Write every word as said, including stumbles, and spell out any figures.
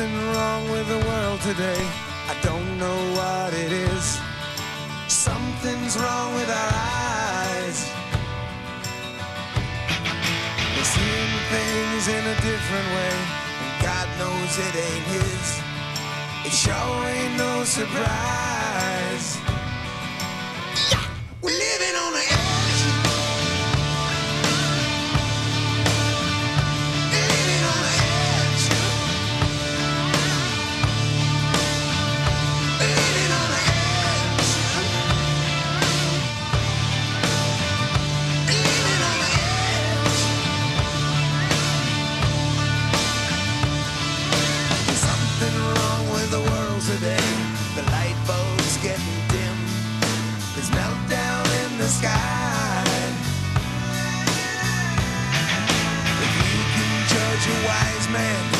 something wrong with the world today. I don't know what it is. Something's wrong with our eyes. We're seeing things in a different way, and God knows it ain't His. It sure ain't no surprise. Yeah! We're living on the edge. Living on the edge. Living on the edge. Living on the edge. There's something wrong with the world today. The light bulb's getting dim. There's meltdown in the sky. If you can judge a wise man